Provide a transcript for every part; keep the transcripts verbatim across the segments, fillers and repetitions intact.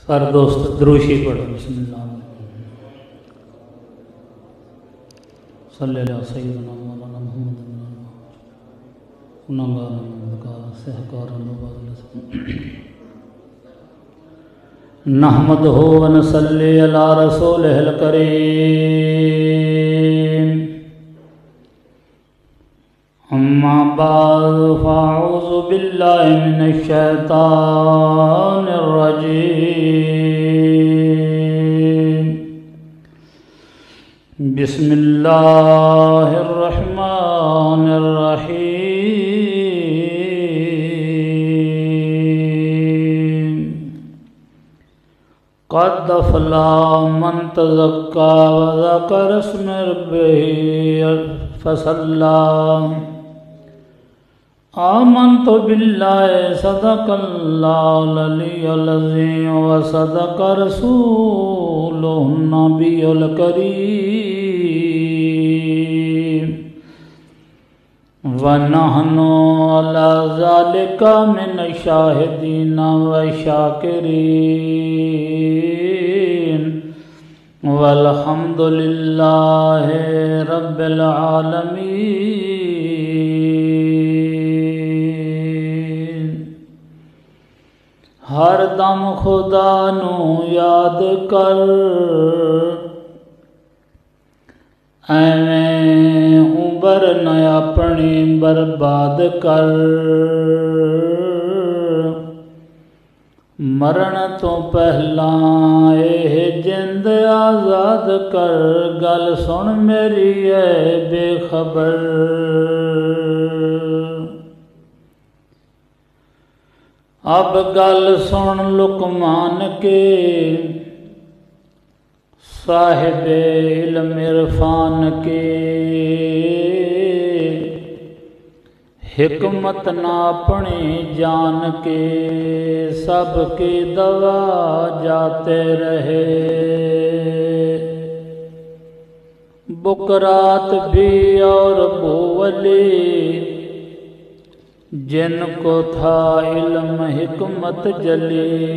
सारे दोस्त द्रूशी पढ़ो। बिस्मिल्लाह सल्लल्लाहु अलैहि सय्यदना मौलाना मुहम्मद गुनाहगार का सहकार नहमदहु व नसल्ली अला रसूलिहिल करीम। अम्मा बाद फ़अऊज़ु बिल्लाहि मिनश शैतानिर रजीम। बिस्मिल्लाहिर रहमानिर रहीम। क़द अफ़लह मन तज़क्का व ज़करा इस्म रब्बिही फ़सल्ला। आमन्तु बिल्लाहि सदक़ल्लाहुल अलियुल अज़ीम व सदक़ रसूलुहुन नबियुल करीम व नहनु अला ज़ालिका मिनश शाहिदीन व शाकिरीन वल्हम्दुलिल्लाहि रब्बिल आलमीन। हर दम खुदा नू याद कर, एवें उबर न अपनी बर्बाद कर। मरण तो पहला एह जिंद आज़ाद कर, गल सुन मेरी है बेखबर। अब गल सुन लुकमान के, साहिबे इल्म इरफान के। हिकमत ना अपनी जान के, सबकी दवा जाते रहे। बुकरात भी और बोवली, जिनको था इल्म हिकमत जली।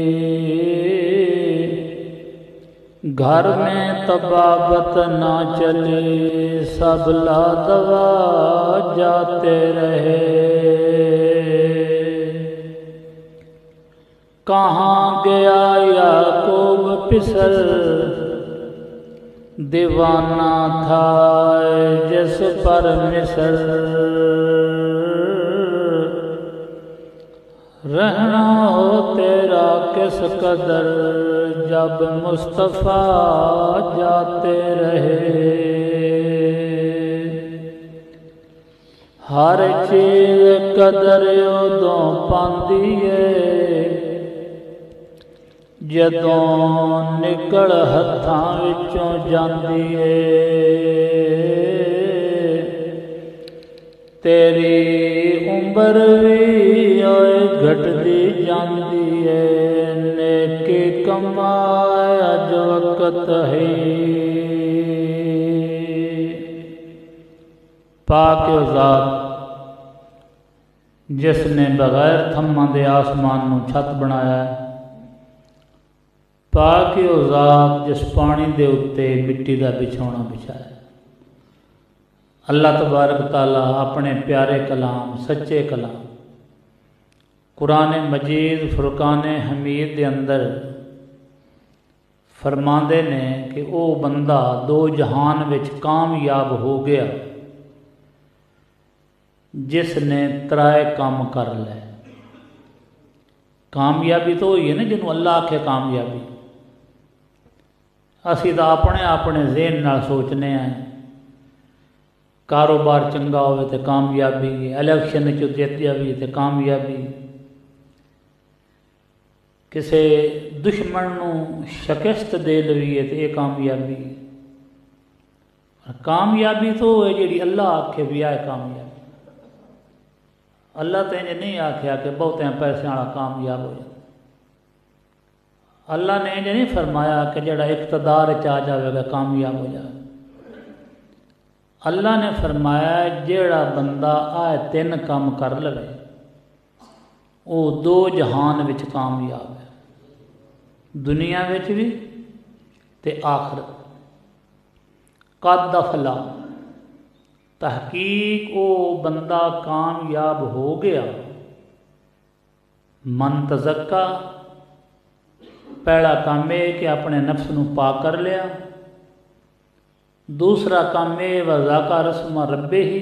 घर में तबाबत ना चली, सब ला दवा जाते रहे। कहाँ गया याकूब पिसर, दीवाना था जिस पर मिसर। रहना हो तेरा किस कदर, जब मुस्तफ़ा जाते रहे। हर चीज कदर उदों पांदी है, जदों निकल हत्थां विचों जांदी है। तेरी उम्र भी ओए घटदी जांदी है, नेकी कमाए अज वक्त है। पाक ज़ात जिसने बगैर थम्मा दे आसमान नू छत बनाया है। पाक ज़ात जिस पानी दे उत्ते मिट्टी का बिछौना बिछाया। अल्लाह तबारक ताला अपने प्यारे कलाम सच्चे कलाम कुरान मजीद फुरकान हमीद के अंदर फरमाते ने कि वो बंदा दो जहान विच कामयाब हो गया जिसने त्राए काम कर ले। कामयाबी तो हुई है ना जिन्हों अल्लाह आखे कामयाबी। असी तो अपने अपने ज़हन नाल सोचने हैं, कारोबार चंगा होवे तो कामयाबी, इलैक्शन चो जित जावी तो कामयाबी, किसी दुश्मन नू शिकस्त दे लवीए तो यह कामयाबी। कामयाबी तो है जी अल्लाह आखे भी आए कामयाबी। अल्लाह तो इंज नहीं आख्या कि बहुते पैसे वाला कामयाब हो जाए। अल्लाह ने इंज नहीं फरमाया कि जड़ा इकतदार च आ जाएगा कामयाब हो जाए। अल्लाह ने फरमाया जेड़ा बंदा आए तीन काम कर लवे वो दो जहान विच कामयाब है। दुनिया विच भी ते आखिरत। कद अफला, तहकीक वो बंदा कामयाब हो गया। मन तज़क्का, पहला काम है कि अपने नफ्स नूं पाक कर लिया। दूसरा काम है वज़ाका रस्म रब्बे ही,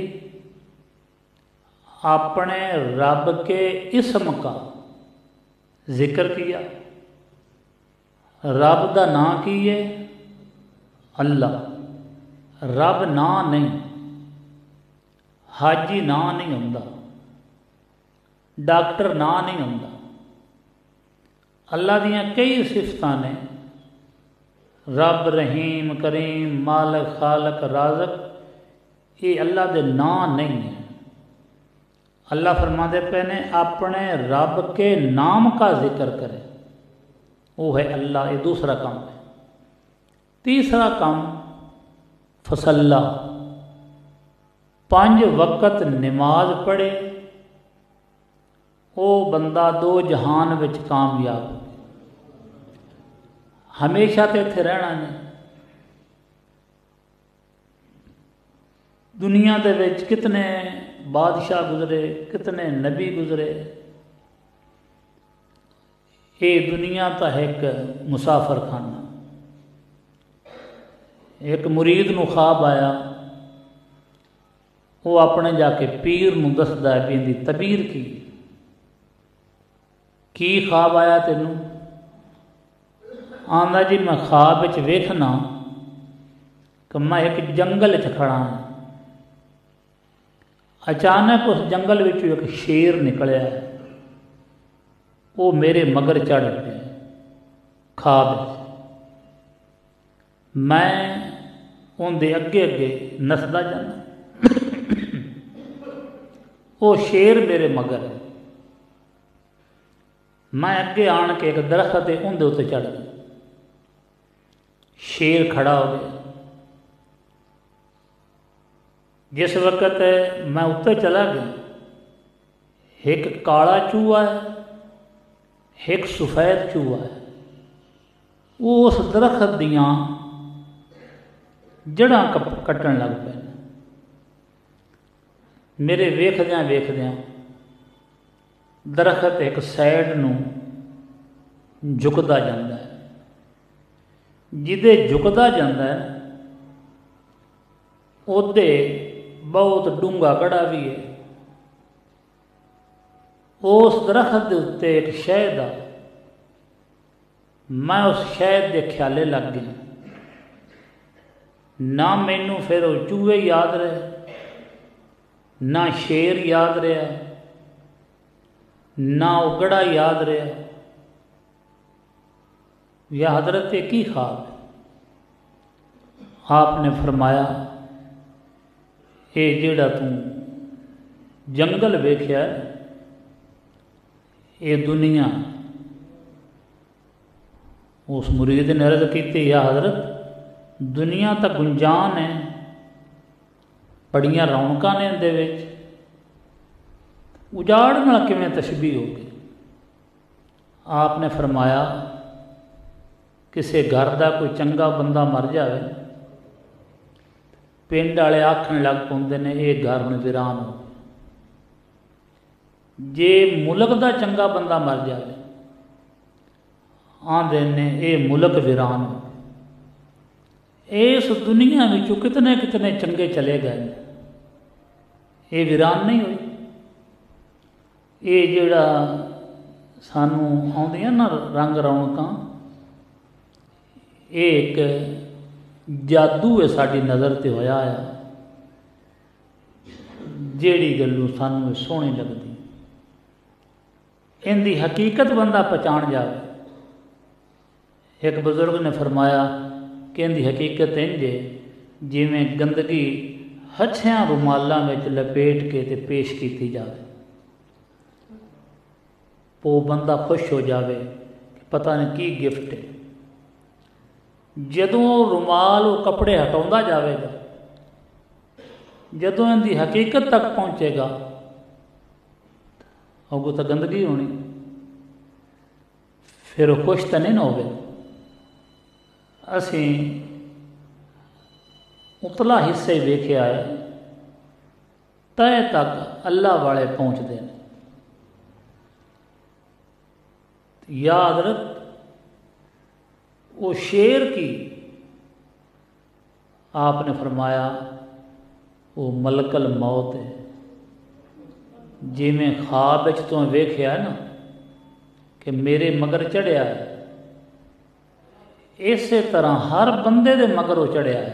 अपने रब के इस्म का जिक्र किया। रब का नाम की है अल्लाह, रब ना नहीं, हाजी ना नहीं होंदा, डॉक्टर ना नहीं होंदा। अल्लाह दियां कई सिफतां ने, रब रहीम करीम मालिक खालक राज़क, ये अल्लाह दे नाम नहीं है। अल्लाह फरमाते पे ने अपने रब के नाम का जिक्र करे, वो है अल्लाह। ये दूसरा काम है। तीसरा काम फसल्ला, पांच वक्त नमाज पढ़े, वो बंदा दो जहान विच कामयाब हो। हमेशा तो इत्थे रहना नहीं। दुनिया दे विच कितने बादशाह गुजरे, कितने नबी गुजरे। ये दुनिया तो है एक मुसाफर खाना। एक मुरीद नूं ख्वाब आया, वो अपने जाके पीर नूं दसदा है भी इहदी तबीर की की ख्वाब आया तेनू। आंदा जी मैं ख्वाब विच वेखना कि मैं एक जंगल च खड़ा हाँ। अचानक उस जंगल विचों एक शेर निकलिया, वो मेरे मगर चढ़ गया ख्वाब। मैं उनके अगे अगे नसदा जाना, वो शेर मेरे मगर है। मैं अगे आन के एक दरख्त है उनके उत्ते चढ़ गया। शेर खड़ा हो गया। जिस वक्त मैं उत्ते चला गया, एक काला चूहा है, एक सफेद चूहा है। वो उस दरख्त दियां जड़ां कट्टन लग पे। मेरे वेखद्यां वेखद्यां दरख्त एक साइड नूं झुकदा जांदा है। जिदे झुकदा जांदा है उहदे बहुत डूंगा गड़ा भी है। उस दरख्त के उत्ते एक शहद आ। मैं उस शहद के ख्याले लग गया। ना मैनू फिर वो चूहे याद रहे, ना शेर याद रहा, ना वो गड़ा याद रहा। या हजरत की ख्वाब। आपने फरमाया ये जेड़ा तू जंगल वेख्या ये दुनिया। उस मुरीद ने अर्ज की, या हजरत दुनिया तो गुंजान है, बड़ियां रौनक ने इहदे विच, उजाड़ नाल किवें तशबीह हो गई। आपने फरमाया किसी घर का कोई चंगा बंदा मर जाए, पिंड वाले आखन लग पाते ने ये घर हुण वीरान हो। जे मुल्क का चंगा बंदा मर जाए, आंदे ने ये मुल्क वीरान हो। इस दुनिया विचों कितने कितने चंगे चले गए, ये वीरान नहीं हुई। ये जिहड़ा सानू आउंदियां ना रंग रौनकां, ये एक जादू है साड़ी नज़र ते होया है, जिहड़ी गल्लों सानू सोहनी लगदी। इनकी हकीकत बंदा पहचान जाए। एक बुजुर्ग ने फरमाया कि इनकी हकीकत इंज है जिवें गंदगी हच्छियां रुमालों में लपेट के ते पेश की जाए, वो बंदा खुश हो जाए कि पता नहीं की गिफ्ट है। जदों रुमाल वो कपड़े हटाउंदा जाएगा, जदों इनकी हकीकत तक पहुँचेगा, अगों तो गंदगी होनी। फिर वो खुश तो नहीं ना होवे। असी उतला हिस्से वेख्या है, तय तक अल्लाह वाले पहुँचते हैं। याद रख, वो शेर की आपने फरमाया वो मलकल मौत है। जिमें ख्वाब च तो वेख्या है ना कि मेरे मगर चढ़िया है, इस तरह हर बंदे दे मगर वो चढ़िया है।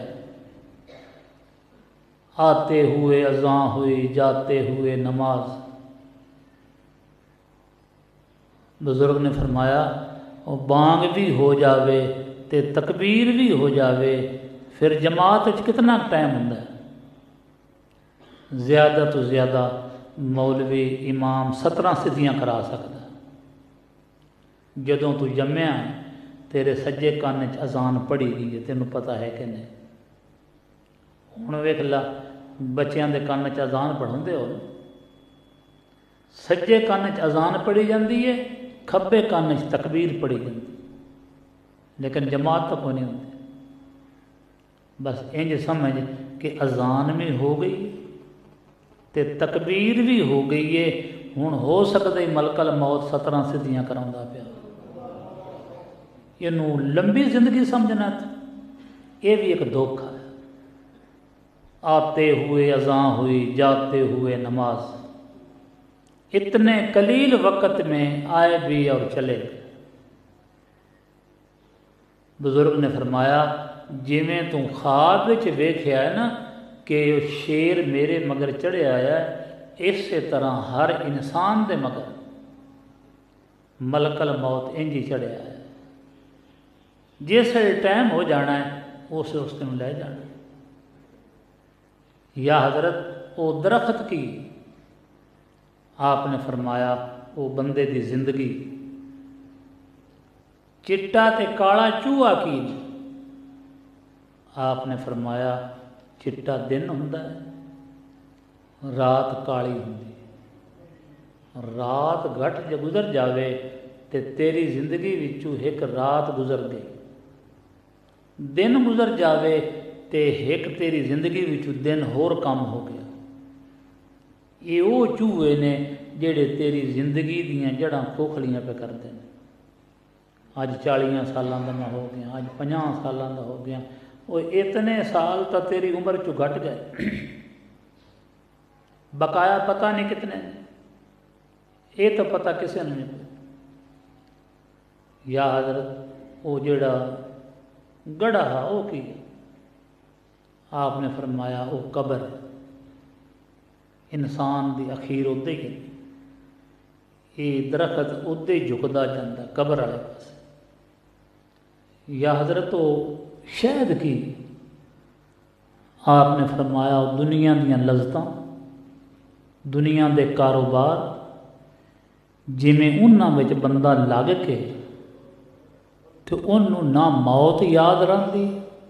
आते हुए अज़ां हुई, जाते हुए नमाज। बुजुर्ग ने फरमाया वो बांग भी हो जावे ते तकबीर भी हो जावे, फिर जमात च कितना टाइम होंदा है? ज़्यादा तो ज़्यादा मौलवी इमाम सत्रह सिद्धियाँ करा सकता। जदों तू जम्मिया तेरे सज्जे कान च अजान पढ़ी गई है, तेनों पता है कि नहीं? हुण वेख ला, बच्चों के कान च अजान पढ़ाते हो, सज्जे कान च अजान पढ़ी जाती है, खब्बे कान च तकबीर पढ़ी जाती, लेकिन जमात तो कोई नहीं होती। बस इंज समझ कि अजान भी हो गई ते तकबीर भी हो गई है। हुण हो सकता है मलकल मौत सत्रह सिद्धियां कराउंदा पिया। इनू लंबी जिंदगी समझना, ये भी एक धोखा है। आते हुए अज़ां हुई, जाते हुए नमाज, इतने कलील वक़्त में आए भी और चले गए। बुजुर्ग ने फरमाया जिमें तू ख्वाब विच वेख्या है ना कि शेर मेरे मगर चढ़िया है, इस तरह हर इंसान दे मगर मलकल मौत इंज ही चढ़िया है। जिस टाइम हो जाना है उस उस दिन ले जाना। या हजरत वो दरख्त की आपने फरमाया वो बंदे की जिंदगी, चिट्टा ते काला चूहा की आपने फरमाया चिट्टा दिन हुंदा है, रात काली हुंदी। रात घट ज गुजर जावे ते तेरी जिंदगी विचों एक रात गुजर गई, दिन गुजर जावे ते एक तेरी जिंदगी विचों दिन होर कम हो गया। ये वो चूहे ने जेड़े तेरी जिंदगी दियां जड़ां खोखलियां पे करते हैं। अज चालियां सालां दा मैं हो गया, अज पचास सालां दा हो गया, वो इतने साल तो तेरी उम्र चो घट गए, बकाया पता नहीं कितने, ये तो पता किसी ने नहीं। या हजरत वो जेड़ा गड़ा वो की आपने फरमाया वो कबर, इंसान की अखीर उदे ही, ये दरख्त उदे ही झुकदा जाता कबर वाले पास। या हजरत वो शहद की आपने फरमाया दुनिया दियां लज़्ज़तां, दुनिया के कारोबार, जिमें उन्हां विच बंदा लग के तो उन्हों ना मौत याद रहिंदी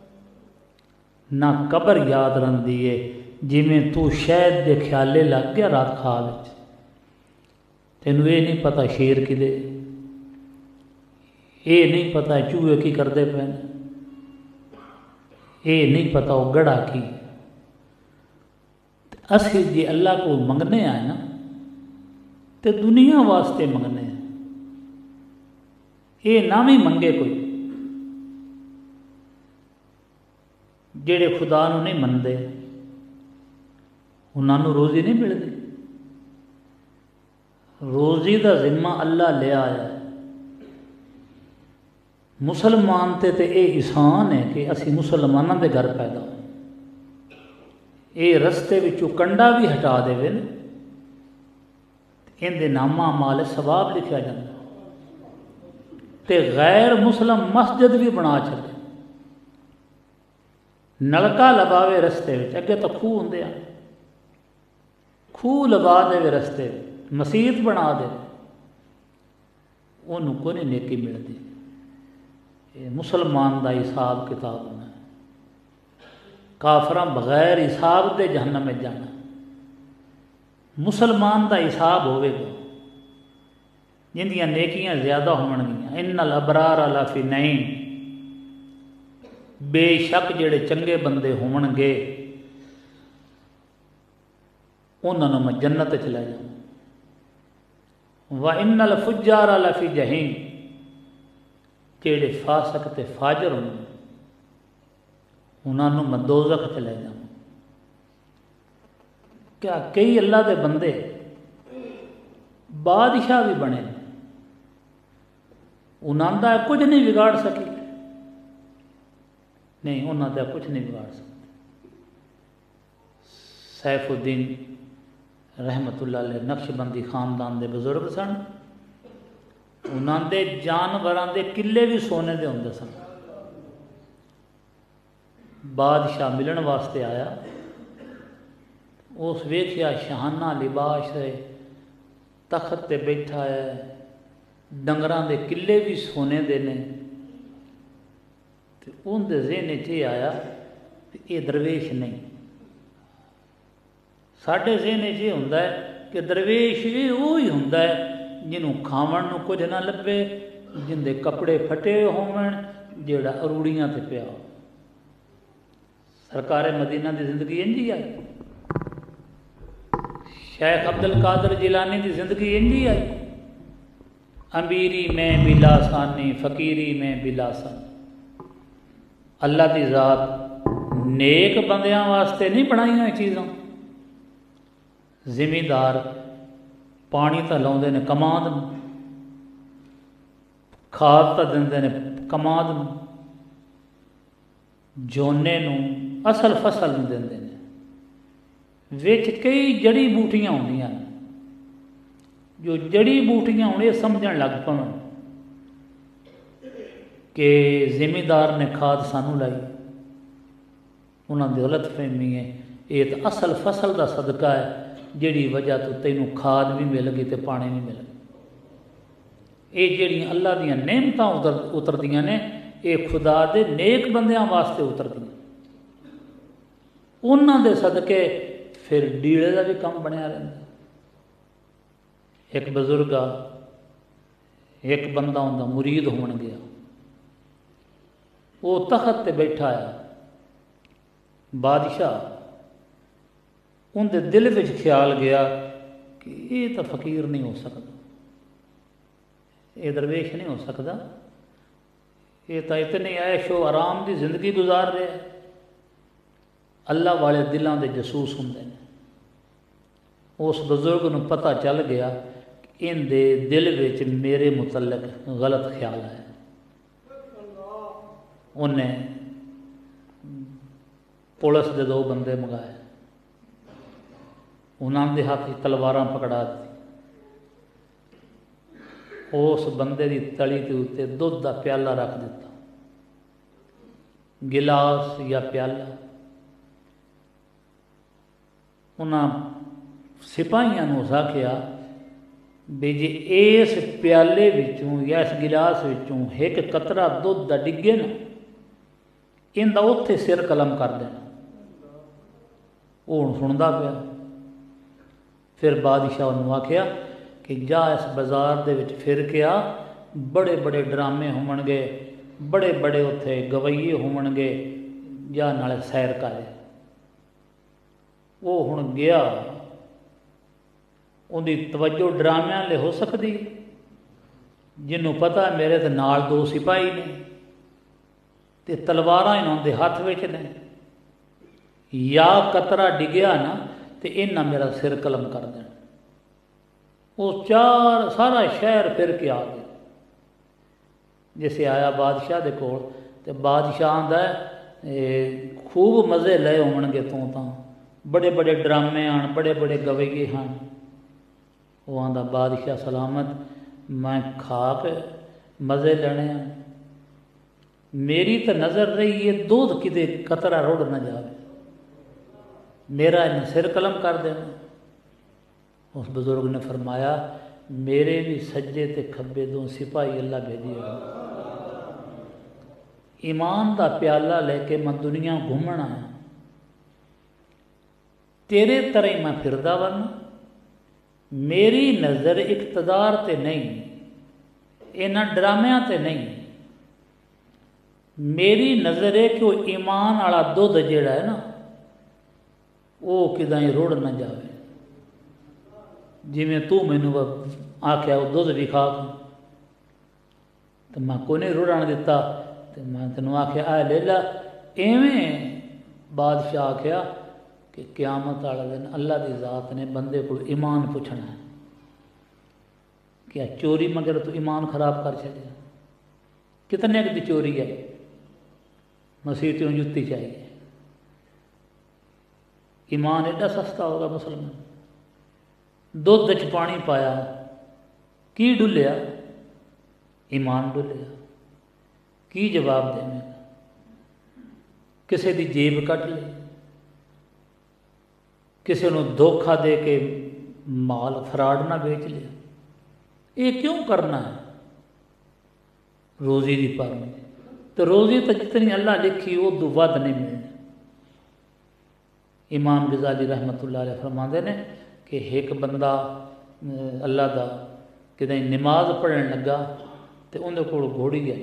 ना कबर याद रहिंदी है। जिमें तू शहद के ख्याले लग गया रात खा विच, तेनू ये नहीं पता शेर किदे, ये नहीं पता चूहे की करते पे, ये नहीं पता वो गड़ा की। असी जे अल्लाह को मंगने आए ना तो दुनिया वास्ते मंगने, ये ना भी मंगे कोई जेड़े खुदा नूं नहीं मनदे, उन्होंने रोज़ी नहीं मिलती। रोज़ी का जिम्मा अल्लाह लिया है। मुसलमान ते ते ये एहसान है कि असी मुसलमानों के घर पैदा हो। ये रस्ते विचों कंडा भी हटा देवे न, इनके नामा माल सवाब लिखा जाता, ते गैर मुसलम मस्जिद भी बना छड़े, नलका लवावे रस्ते विच, अगे तो खूह होंदे आ, खूह लवा दे रस्ते, मसीत बना दे, उन्होंने कोई नेकी मिलती। मुसलमान का हिसाब किताब होना, काफरा बगैर हिसाब के जहन्नम में जाना, मुसलमान का हिसाब होगा, जिंदियां नेकियां ज़्यादा होणगियां, इन्नल अबरार लाफी नईम, बेशक जेड़े चंगे बंदे होवणगे उन्होंने मैं जन्नत च लै जाऊँ। व इन्नल फुज्जार लाफी जहीम, जेड़े फासक ते फाजर होंगे उन्होंने मैं दोज़ख च लै जाऊँ। क्या कई अल्लाह के बंदे बादशाह भी बने, उन्होंने कुछ नहीं बिगाड़ सके? नहीं, उन्होंने कुछ नहीं बिगाड़ सकते। सैफुद्दीन रहमतुल्लाह अलैह नक्शबंदी खानदान के बजुर्ग सन। उन्होंने जानवरों के किले भी सोने के होंगे सन। बादशाह मिलने वास्ते आया, उस वेख्या शहाना लिबास है, तख्त ते बैठा है, डंगरां दे किले भी सोने दे ने। ते उनके ज़हन च आया कि ये दरवेश नहीं। साढ़े ज़हन च ये हुंदा है कि दरवेश ये वो ही हुंदा है जिन्हों खावन नूं कुछ ना लभे, जिंदे कपड़े फटे होवन, जिहड़ा अरूड़ियां ते पिया हो। सरकार मदीना की जिंदगी इंज ही आई, शेख अब्दुल कादर जिलानी की जिंदगी इंज ही आई। अमीरी में बिलासानी, फकीरी में बिलासान। अल्लाह की ज़ात नेक बंदियां वास्ते नहीं बनाई चीज़ां। जिमीदार पानी तो लाउंदे ने कमाद नूं, खाद तो दिंदे ने कमाद नूं, जोने नूं असल फसल नूं दिंदे ने। विच कई जड़ी बूटियां होंदियां ने, जो जड़ी बूटियां हुण ये समझण लग पवन कि जिमीदार ने खाद सानू लाई, उन्होंने दी गलत फहमी है। ये तो असल फसल का सदका है, जिहड़ी वजह तो तैनूं खाद भी मिल गई तो पानी भी मिल गया। ये जिहड़ियां अल्लाह दीयां नेमतां उतर उतरदियां ने, ये खुदा दे नेक बंदियां वास्ते उतरदियां। उन्हां दे सदके फिर डीले का भी काम बनया रहिंदा। एक बजुर्ग आ, एक बंदा उनका मुरीद होवन गया, वो तख्त ते बैठा है। बादशाह उनके दिल में ख्याल गया कि ये तो फकीर नहीं हो सकता, ये दरवेश नहीं हो सकता, ये तो इतनी ऐशो आराम की जिंदगी गुजार रहे हैं। अल्लाह वाले दिलों के जसूस होंगे ने। उस बजुर्ग को पता चल गया कि इनके दिल में मेरे मुतलक गलत ख्याल है। उन्हें पुलिस के दो बंदे मंगाए, उन्होंने हाथ तलवारां पकड़ा दी। उस बंदे की तली के उत्ते दुध का प्याला रख दिता, गिलास या प्याला। उन्होंने सिपाहियों ने आख्या भी जे इस प्याले विचों या इस गिलास विचों एक कतरा दुध का डिगे ना, इनका उत्थे सिर कलम कर देना। वो हुण सुनता पिया। फिर बादशाह उन्होंने आख्या कि जा इस बाजार दे विच फिर के आ, बड़े बड़े ड्रामे होवणगे, बड़े बड़े उत्थे गवैये होवणगे, जा नाले सैर कर। वो हुण गया, उनकी तवज्जो ड्रामियां ले हो सकती, जिन्हों पता मेरे तो नाल दो सिपाही ने ते तलवारां इन्हों दे हथ विच ने, या कतरा डिगया ना तो इन्हां मेरा सिर कलम कर देना। वो चार सारा शहर फिर के आ गया। जिसे आया बादशाह दे कोल ते बादशाह आंदा खूब मज़े लए होवणगे, तू तां बड़े बड़े ड्रामे आन, बड़े बड़े गवैये हैं। वो आंदा बादशाह सलामत, मैं खा के मज़े लेने हैं, मेरी तो नज़र रही है दूध किते कतरा रुड़ न जाए, मेरा इन्हें सिर कलम कर देना। उस बुजुर्ग ने फरमाया, मेरे भी सज्जे ते खब्बे दो सिपाही अल्लाह भेजिए। ईमान का प्याला लेके मैं दुनिया घूमना है, तेरे तरह मैं फिरदा वरना, मेरी नज़र इकतदार ते नहीं, इन्हां ड्रामिਆਂ ते नहीं। मेरी नज़र है कि वो ईमान वाला दुध जिहड़ा है ना वो किदां रुड़ ना जाए। जिवें तू मैनू आख्या वो दुध भी खा तो मैं कोई नहीं रुड़न दिता, तो मैं तेनों आख्या आ ले ला। इवें बादशाह आख्या कि क्यामत वाले दिन अल्लाह की ज़ात ने बंदे को ईमान पूछना है, क्या चोरी मगर तू ईमान खराब कर छड़िया। कितने की चोरी है, मसीह त्यों जुत्ती चाहिए। ईमान एडा सस्ता होगा मुसलमान। दुध च पानी पाया की डुलिया, ईमान डुलिया। की जवाब देने, किसी की जेब कट ली, किसी को धोखा दे के माल फराड ना बेच लिया। ये क्यों करना है? रोज़ी की पाबंदी। तो रोज़ी तो जितनी अल्लाह लिखी वो तो वध नहीं मिलनी। इमाम गज़ाली रहमतुल्लाह अलैह फरमाते ने कि एक बंदा अल्लाह का कितें नमाज पढ़न लगा तो उन्हें कोल घोड़ी है।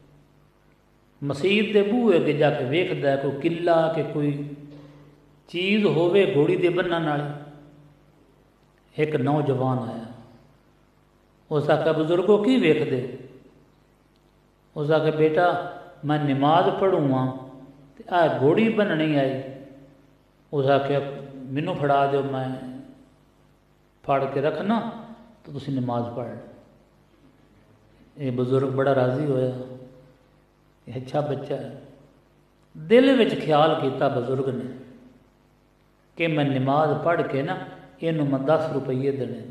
मसीत के बूहे अगे जाके वेखदा है कोई किला कि कोई चीज़ होवे घोड़ी के बन्नण वाली। एक नौजवान आया, उस आख्या बुजुर्गो की वेखदे? उस आख्या बेटा मैं नमाज पढ़ूँगा तो आ घोड़ी बननी आई। उस आख्या मैनू फड़ा दो, मैं फाड़ के रखना तो तुसी नमाज पढ़। ये बुजुर्ग बड़ा राजी होया, अच्छा बच्चा है। दिल विच ख्याल किया बुजुर्ग ने कि मैं नमाज पढ़ के ना इनू मैं दस रुपये देने,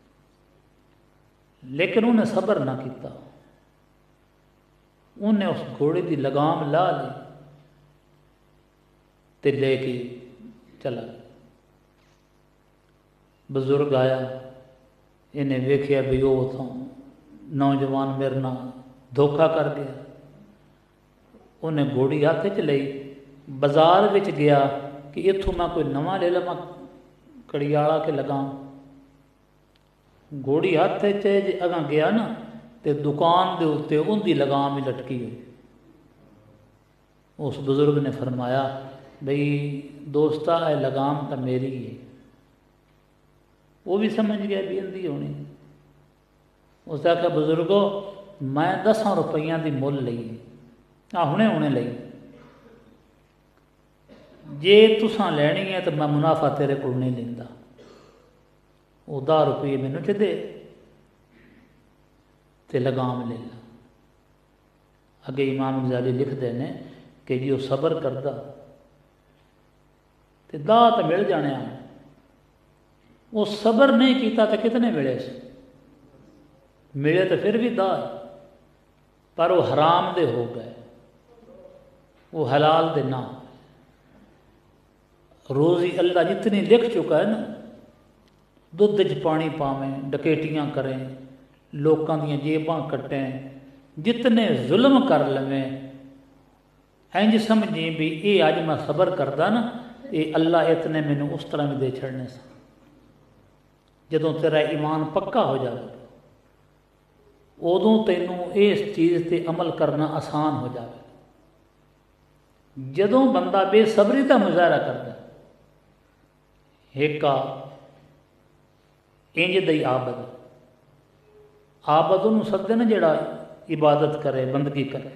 लेकिन उन्हें सबर ना किया। उन्हें उस घोड़े की लगाम ला ली ते लेके चला। बुजुर्ग आया, इन्हें वेख्या भी वो तो नौजवान मेरे नाल धोखा कर गया। उन्हें घोड़ी हाथ च लई, बाजार विच गया कि इत्थों मैं कोई नवा ले लवां कड़ियाला के लगाम। घोड़ी हाथ च जे अगां गया ना तो दुकान के उत्ते उनकी लगाम ही लटकी हुई। उस बुजुर्ग ने फरमाया बई दोस्ता है लगाम तो मेरी है। वो भी समझ गया भी इंदी होनी। उसने आख्या बुजुर्गो मैं दसा रुपया की मुल लई, आ हुणे हुणे लई, जे तुसां लैनी है तो मैं मुनाफा तेरे को नहीं लेंदा। वो दस रुपये मैनू च दे ते लगाम ले ला। अगे इमाम गज़ाली लिखते हैं कि जी वो सबर करता तो दाह तो मिल जाने। वो सबर नहीं किया तो कितने मिले से मिले तो फिर भी दाह, पर वो हराम दे हो गए, वो हलाल दे ना। रोज़ी अल्लाह जितनी लिख चुका है ना, दुध च पानी पावें, डकैतियाँ करें, लोगों दी जेबां कटें, जितने जुल्म कर लवें, इंज समझी भी ये अज मैं सबर करदा ना, ये अल्लाह इतने मैनू उस तरह भी दे छड़ने सा। जदों तेरा ईमान पक्का हो जाए उदों तेनों इस चीज़ ते अमल करना आसान हो जाए। जदों बंदा बेसबरी का मुजाहरा करता, एक इंज दई आबद आबद उन्होंने सदे ना जिहड़ा इबादत करे, बंदगी करे।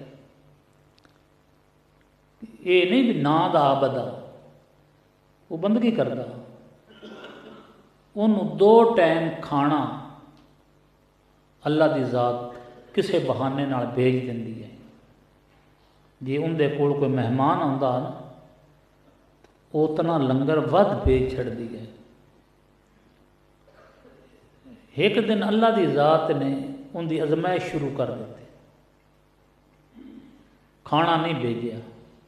ये नहीं भी ना दा आबद आ, वो बंदगी करता। उन्होंने दो टाइम खाना अल्लाह की ज़ात किसी बहाने नाल भेज देंदी है। जे उनके कोल कोई मेहमान आंदा ना, उतना लंगर वध भेज छड़दी है। एक दिन अल्लाह की ज़ात ने उनकी अजमाइश शुरू कर दी, खाना नहीं भेजा।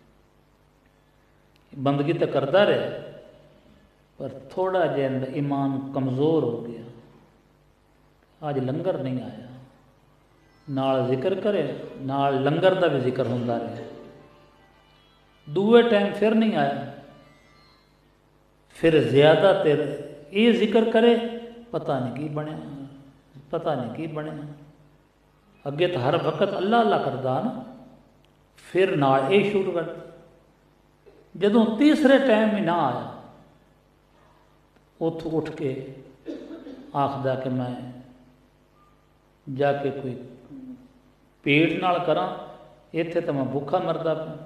बंदगी तो करता रहा, पर थोड़ा जिहा ईमान कमज़ोर हो गया। आज लंगर नहीं आया, नाल जिक्र करे, नाल लंगर का भी जिक्र होंदा रहा। दूए टाइम फिर नहीं आया, फिर ज़्यादा तेर ये जिक्र करे, पता नहीं की बनया, पता नहीं की बनया। अगे तो हर वक्त अल्लाह अल्लाह करदा ना, फिर नाल ये शुरू कर जदों तीसरे टाइम ही ना आया उथों उठ के आखदा कि मैं जाके कोई पेट नाल करा, इत्थे तो मैं भुखा मरदा पिया।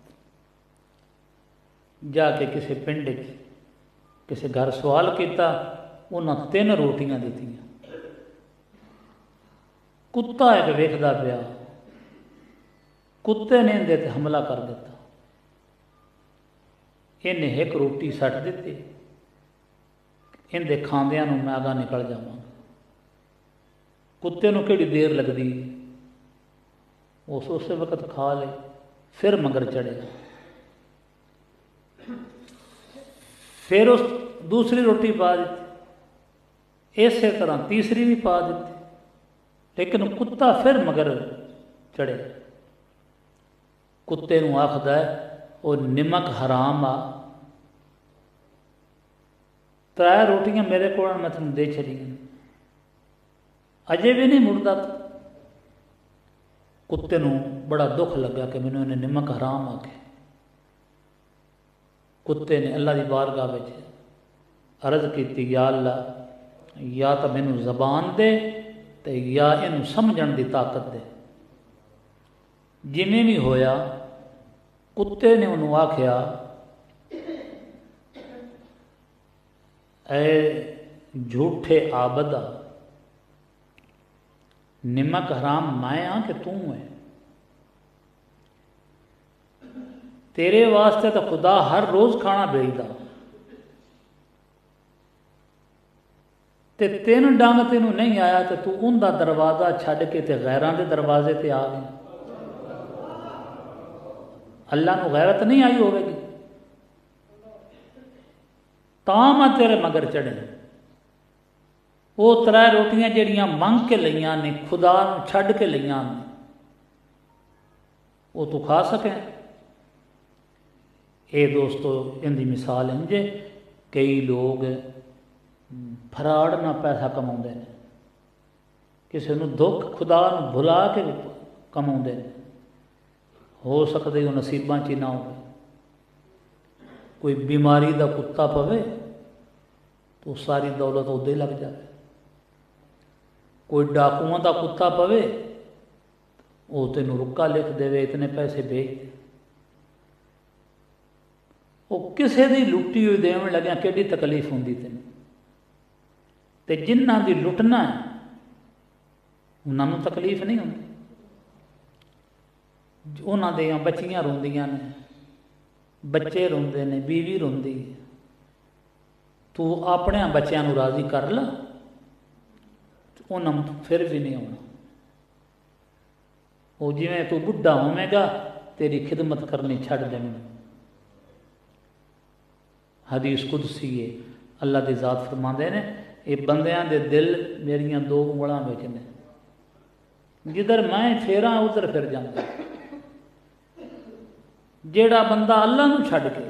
जाके किसी पिंड किसी घर सवाल किया, उन्हें तीन रोटियां दित्तियां। कुत्ता एक वेखदा पिया, कुत्ते ने इहदे ते हमला कर दिता। इन्हें एक रोटी सट दी, इहदे खांदियां नूं मैं अगां निकल जावांगा। कुत्ते नूं किहड़ी देर लगदी, उस उस वक्त खा ले, फिर मगर चढ़ेगा। फिर उस दूसरी रोटी पा दी, इस तरह तीसरी भी पा दी, लेकिन कुत्ता फिर मगर चढ़े। कुत्ते नूं आखदा है वो निमक हराम आ, त्रै रोटियां मेरे को मैं तुम दे छड़ियां, अजे भी नहीं मुड़दा। कुत्ते नूं बड़ा दुख लगा कि मैनूं इन्हें निमक हराम आखे। कुत्ते ने अल्लाह की बारगाह में अर्ज की, या अल्लाह या तो मैनू जबान दे ते या इनू समझण की ताकत दे। जिमें भी होया, कुत्ते ने उन्होंने आख्या, ए झूठे आबदा, निमक हराम मैं हाँ कि तू है? तेरे वास्ते तो खुदा हर रोज खाना भेजदा, ते तीन डंग तेनू नहीं आया तो तू उनका दरवाजा छड्ड के ते गैरां दे दरवाजे ते आ गया। अल्लाह नूं गैरत नहीं आई होगी, तां मैं तेरे मगर चढ़े। वो त्रै रोटियां जिहड़ियां मंग के लईआं ने, खुदा नूं छड्ड के लईआं ने, वो तू खा सके। ये दोस्तों इनकी मिसाल इंजे, कई लोग फराड़ ना पैसा कमाते हैं, किसी को दुख खुदा नूं भुला के कमाते हैं। हो सकता है नसीबां च ना हो, कोई बीमारी का कुत्ता पवे तो सारी दौलत उदे लग जाए, कोई डाकुआं का कुत्ता पवे वो तेनों रुक्का लिख देवे, इतने पैसे भेज दे। वो किसी की लुट्टी हुई देवन लग्या कि तकलीफ होंगी तेन, ते जिन्हां दी लुटना है उन्होंने तकलीफ नहीं होती। उन्होंने दियां बच्चियां रोंदियां ने, बच्चे रोंदे ने, बीवी रोंदी है, तू अपने बच्चों को राजी कर ला, उन्होंने फिर भी नहीं होना। वो जिवें तू बुढ़ा होवेगा तेरी खिदमत करनी छड़ देनी। हदीस कुदसी है, अल्लाह की जात फरमाते ने, ये बंदियां दे दिल मेरियां दो उंगलों में ने, जिधर मैं फेरा उधर फिर जाता। जेड़ा बंदा अल्लाह नूं छड्ड के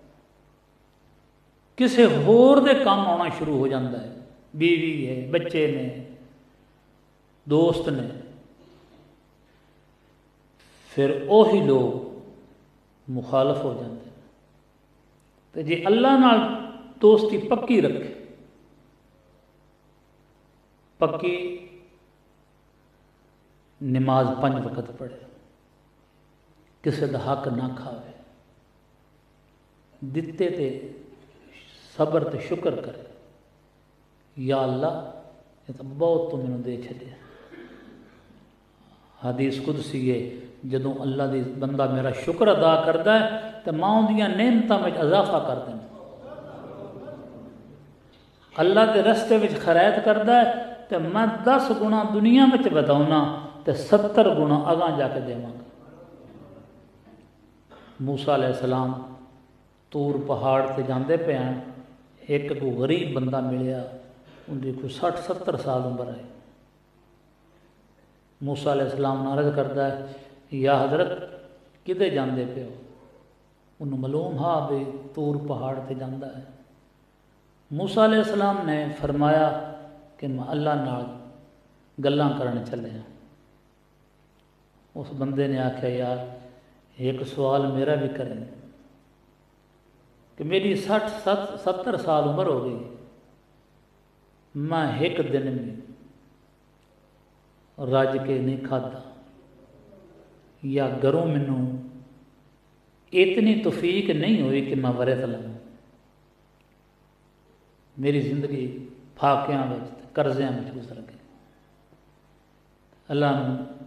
किसी होर दे काम आना शुरू हो जाता है, बीवी है, बच्चे ने, दोस्त ने, फिर वही लोग मुखालफ हो जाते हैं। तो जे अल्लाह नाल दोस्ती पक्की रखे, पक्की नमाज पंज वक्त पढ़े, किसी का हक ना खावे, दिते ते सबर ते शुक्र करे, या अल्लाह ये तो बहुत तू मैनू दे छड्या। हदीस कुदसी है, जदों अल्लाह दी बंदा मेरा शुक्र अदा करता है तो मां उन्दियां नेमतां में इजाफा कर दें। अल्लाह के रस्ते में खैरात करता है तो मैं दस गुणा दुनिया में बताऊना तो सत्तर गुणा अगां जाके देवांगा। मूसा अलैहिस्सलाम तूर पहाड़ से जाते पे हैं, एक को गरीब बंदा मिलया, उनकी कोई सठ सत्तर साल उम्र है। मूसा अलैहिस्सलाम नारज करता है, या हजरत किधे जाते पे हो? उन्होंने मालूम हाँ भी तूर पहाड़ से जाता है। मूसा अलैहिस्सलाम ने फरमाया कि मैं अल्लाह नाल गल्लां करन चले। उस बंदे ने आख्या यार एक सवाल मेरा भी करें कि मेरी सठ सत सत्तर साल उम्र हो गई, मैं एक दिन में रज के नहीं खादा, या घरों मैनू इतनी तौफीक नहीं हुई कि मैं वरत लवां। मेरी जिंदगी फाकियां में करजियां में गुजर गई। अल्लाह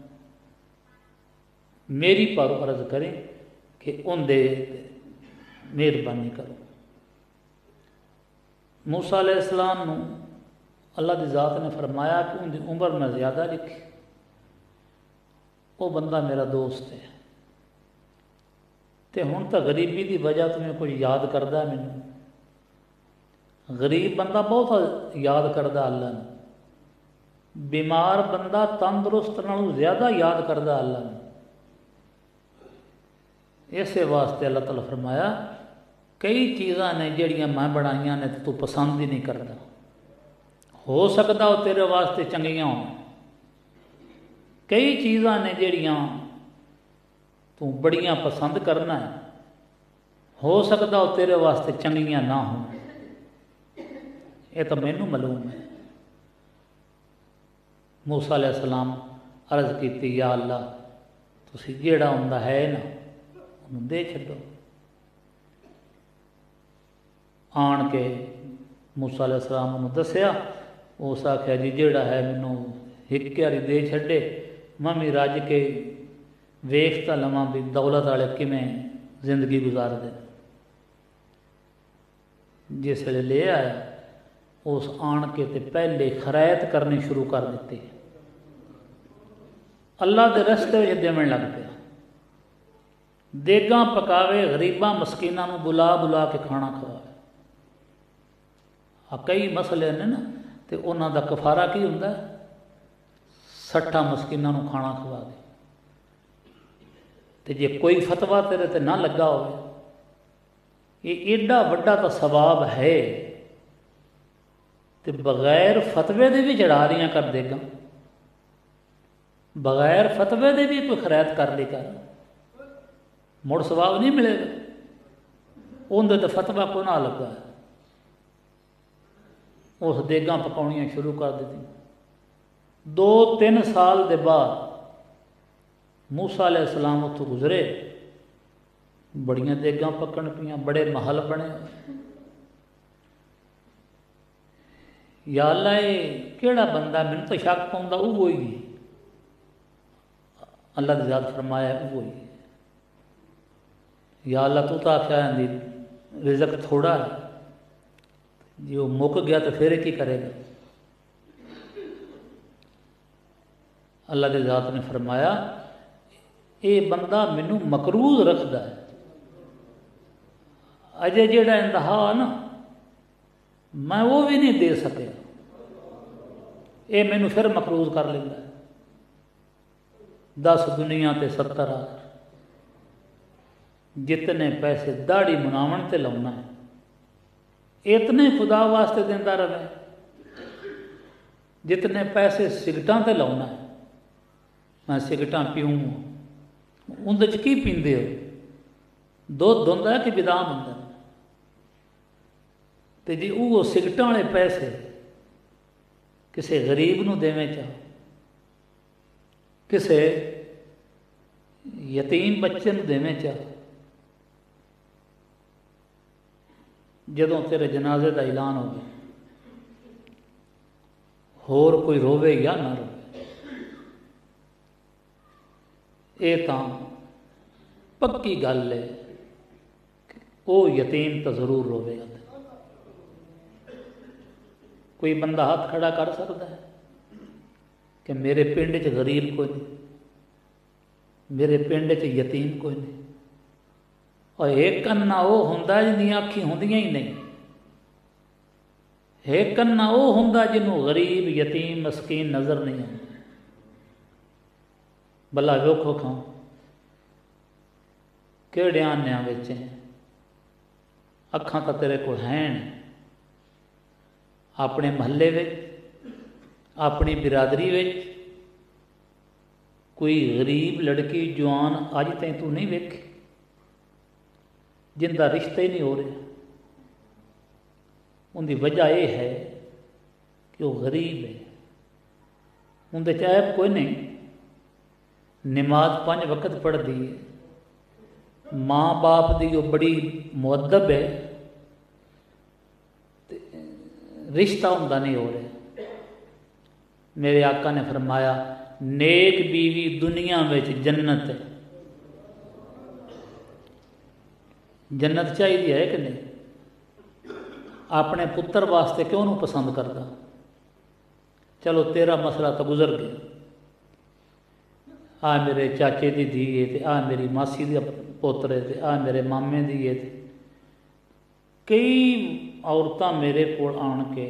मेरी पर अर्ज करें कि उनदे मेहरबानी करो। मूसा अलैहिस्सलाम नूं अल्लाह की ज़ात ने फरमाया कि उनकी उम्र मैं ज़्यादा लिखी, वो बंदा मेरा दोस्त है, तो हुण तो गरीबी की वजह तो मैं कुछ याद करता, मैनू गरीब बंदा बहुत याद करता अल्लाह ने, बीमार बंदा तंदुरुस्त नालों ज़्यादा याद करता अल्लाह ने। इस वास्ते अल्लाह ताला फरमाया कई चीज़ां ने जिहड़ियां मैं बनाईयां ने तो तू पसंद ही नहीं करता, हो सकता वो तेरे वास्ते चंगियां हो, कई चीज़ां ने जिहड़ियां तू बड़ियां पसंद करना है, हो सकता वो तेरे वास्ते चंगियां ना हो। ये तो मैनू मालूम है। मूसा अलैहिस्सलाम अर्ज की, या अल्लाह तुसी जिहड़ा हुंदा है ना उन्हें दे छड्डो। आन के मूसा अलैहिस्सलाम उन्हें दसिया, उस आख्या जी जिहड़ा है मैनू एक बारी दे छड्डे, मैं भी रज के वेख तां लवां भी दौलत वाले किवें जिंदगी गुजारदे। जिस वेले ले आया उस आन के ते पहले खरैत करनी शुरू कर दी, अल्लाह के रस्ते में देवन लग पिया, देगां पकावे, गरीबां मस्कीनां नूं बुला बुला के खाना खवावे। आ कई मसले ने ना, तो उन्हां दा कफारा की हुंदा, सट्ठा मस्कीनां नूं खाना खवा दे। ते जे कोई फतवा तेरे ते ना लगा हो, ये एडा वड्डा तो सवाब है, तो बगैर फतवे दे भी चढ़ा रही कर देगा, बगैर फतवे दे भी कोई खरैत कर ली कर, मुड़ सवाब नहीं मिलेगा। उनके तो फतवा को ना लगा है, उस देगां पकाउणियां शुरू कर दी। दो तीन साल के बाद मूसा अलैहिस्सलाम उत्थों गुजरे, बड़ियां देगां पकन पियां, बड़े महल बने। या अल्लाह ये केड़ा बंदा, मैनूं तो शक पाउंदा वो ही नहीं। अल्लाह की ज़ात फरमाया वो ही। या अल्लाह तू तो आख्या रिज़्क थोड़ा है, जे वो मुक गया तो फिर की करेगा। अल्लाह की ज़ात ने फरमाया ये बंदा मैनू मकरूज रखता है, अजे जेड़ा इंतहा ना मैं वो भी नहीं दे सकिया, ये मैनू फिर मकरूज कर लेंदा है। दस दुनिया ते सत्तर आखर, जितने पैसे दाढ़ी मुनावन ते लाउना है, इतने खुदा वास्ते देंदा रहे। जितने पैसे सिगटां ते लाउना है, मैं सिगटां पीऊँ, उंदे च की पींदे हो, दुध हुंदा है कि बदाम हुंदा है? ते जी वो सिगटां वाले पैसे किसी गरीब नूं देवें चाहो, किसी यतीम बच्चे नूं देवें चाहो, जदों तेरे जनाजे का ऐलान हो गया, होर कोई रोवे या ना रोवे, ये तां पक्की गल है वो यतीम तो जरूर रोवेगा। कोई बंदा हाथ खड़ा कर सकता है कि मेरे पिंड च गरीब कोई नहीं, मेरे पिंड च यतीम कोई नहीं? और एक कन्ना वो हुंदा जिन्दियां अखी होंदियां ही नहीं, एक कन्ना वो हुंदा जिन्हों गरीब यतीम मस्कीन नज़र नहीं आते। भला वेखो खां केड़े आन्या विच अखां तो तेरे को हैं, अपने महल्ले विच, अपनी बिरादरी विच कोई गरीब लड़की जवान अज तक तू नहीं वेखी जिनका रिश्ता ही नहीं हो रहा। उनकी वजह यह है कि वह गरीब है, उनके चाहे कोई नहीं, नमाज पांच वक्त पढ़ती है, माँ बाप की वो बड़ी मुअद्दब है, रिश्ता उनका नहीं हो रहा। मेरे आका ने फरमाया नेक बीवी दुनिया में जन्नत है। जन्नत चाहिए है कि नहीं? अपने पुत्र वास्ते क्यों नहीं पसंद करता? चलो तेरा मसला तो गुजर गया, आ मेरे चाचे की धी है, ते आ मेरी मासी का पुत्र है, ते आ मेरे मामे की है। कई औरतां मेरे को आन के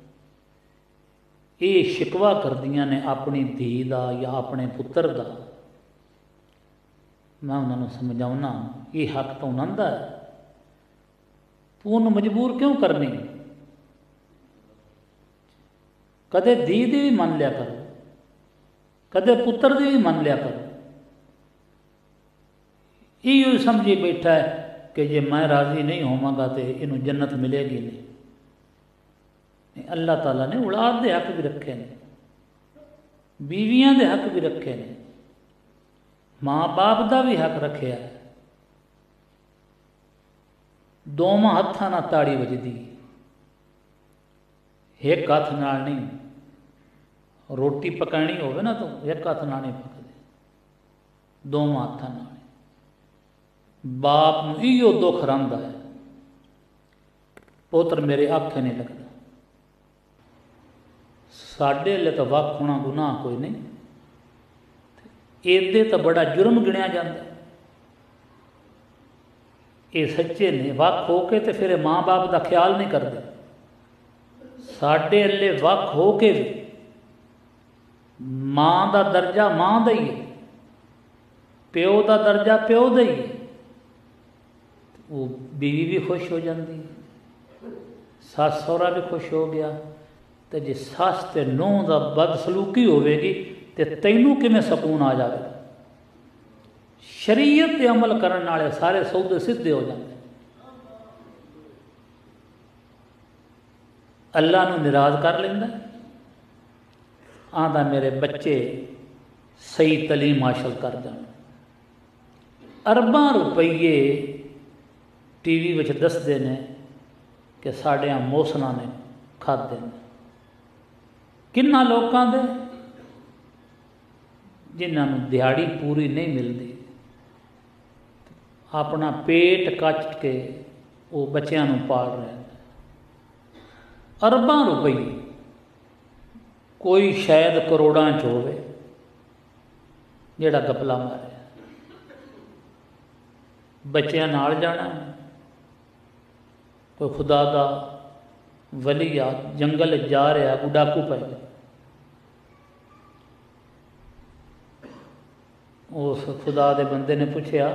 ये शिकवा करदियां ने अपनी धी का या अपने पुत्र का। मैं उन्होंने समझाऊना ये हक तो उन्होंने है, तू उन्हें मजबूर क्यों करनी? कदे धी दी भी मन लिया करो, कदे पुत्र दी भी मन लिया करो। ये समझी बैठा है कि जे मैं राजी नहीं होवांगा तो इनू जन्नत मिलेगी नहीं। अल्लाह ताला ने औलाद दे हक भी रखे ने, बीवियां दे हक भी रखे ने, माँ बाप का भी हक रखे है। दोवां हत्थां नाल ताड़ी वजदी, एक हथ नाल नहीं। रोटी पकानी होवे ना तो एक हथ नाल नहीं पकदी, दोवां हत्थां नाल। बाप नूं इहो दुख रहिंदा है, पुत्र मेरे आखे नहीं लगता। साडे लिए तो वक होना गुनाह कोई नहीं, एदे तो बड़ा जुर्म गिणिया जाता। ये सच्चे ने वक हो के तो फिर माँ बाप का ख्याल नहीं करते। साडे अल्ले वक हो के भी माँ का दर्जा माँ का ही है, प्यो का दर्जा प्यो का ही है। वो बीवी भी खुश हो जाती, सस सहुरा भी खुश हो गया। तो जे सस ते नूह का बदसलूकी होगी तो तैनू किमें सकून आ जाए? शरीयत ते अमल करने वाले सारे सौदे सीधे हो जाते। अल्लाह नूं निराज कर लेंदा, आंदा मेरे बच्चे सही तलीम हासिल कर जान। अरबां रुपये टीवी विच दसदे ने कि साढ़ियां मोसना ने खाधे ने। किन्ना लोकां दे जिन्हां नूं दिहाड़ी पूरी नहीं मिलती, अपना पेट कच के वो बच्चों नूं पाल रहे हैं। अरबां रुपये, कोई शायद करोड़ां च होवे जिहड़ा गपला मारे। बच्चों नाल जाना, कोई खुदा का वली आ जंगल जा रहा, कोई डाकू पै गया, उस खुदा के बंदे ने पूछया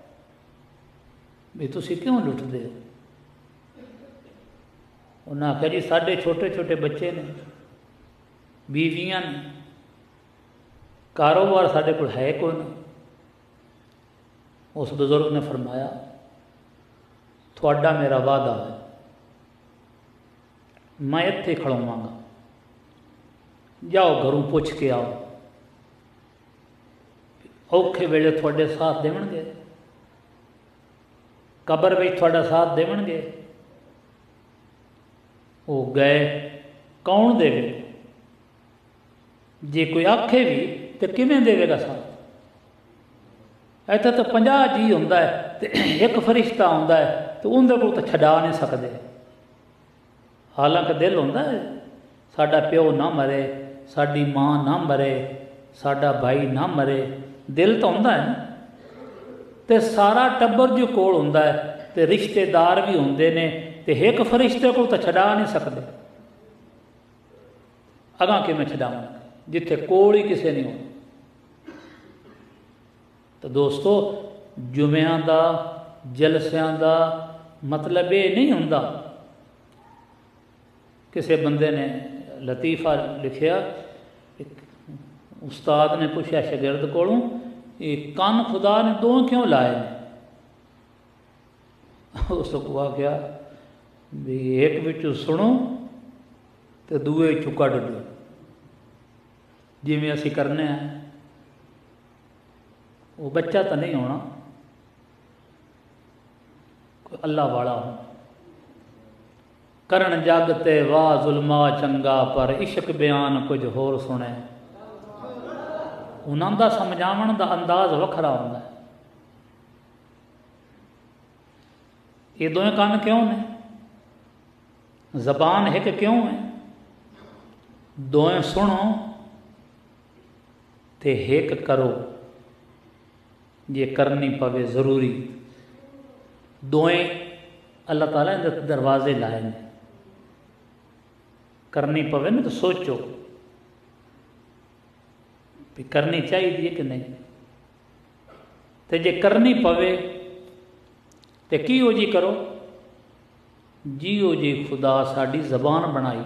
भी तुसी क्यों लुटते हो? उन्हें आख्या जी साढ़े छोटे छोटे बच्चे ने, बीवियां ने, कारोबार साढ़े कोल है कोई ना। उस बुजुर्ग ने फरमाया थोड़ा मेरा वादा है, मैं इत्थे खड़ोवांगा, जाओ घरों पूछ के आओ, औखे वेले थोड़े साथ देवणगे, कबर में थोड़ा साथ देवणगे। वो गए, कौन देवे? जे कोई आखे भी तो किवें देवेगा साथ? इत्थे तो पंजाह जी हुंदा है ते एक फरिश्ता हुंदा है, तो उनके को तो छड़ा नहीं सकते। हालांकि दिल हुंदा है साडा प्यो ना मरे, साडी माँ ना मरे, साडा भाई ना मरे, दिल तो हुंदा है ना। ते सारा टब्बर जो कोल हुंदा है ते रिश्तेदार भी हुंदे ने, ते एक फरिश्ते को तो छड़ा नहीं सकते। अगां किवें छड़ावांगे जिथे कोल ही किसे नहीं हो। तो दोस्तों जुमियां दा जलसियां दा मतलब ये नहीं हुंदा। किसी बंदे ने लतीफ़ा लिखिया, उस्ताद ने पूछा शागिर्द कोलों, ये कान खुदा ने दो क्यों लाए ने? उस को आख्या भी एक विचों सुनो तो दूए विचों कढ़ दो, जिमें असी करने हैं। वो बच्चा तो नहीं होना, कोई अल्लाह वाला हो। करण जागते वाह जुल्मा चंगा, पर इश्क बयान कुछ होर सुने। उन्होंने का समझावन का अंदाज वखरा होंदा है। ये दोवें कान क्यों ने? जबान एक क्यों है? दोवें सुनो ते एक करो, ये करनी पवे जरूरी। दोवें अल्लाह ताला ने दरवाजे लाए ने, करनी पवे ना तो सोचो भी करनी चाहिए कि नहीं। तो जे करनी पवे तो की हो जी करो, जियो जी खुदा साड़ी जबान बनाई।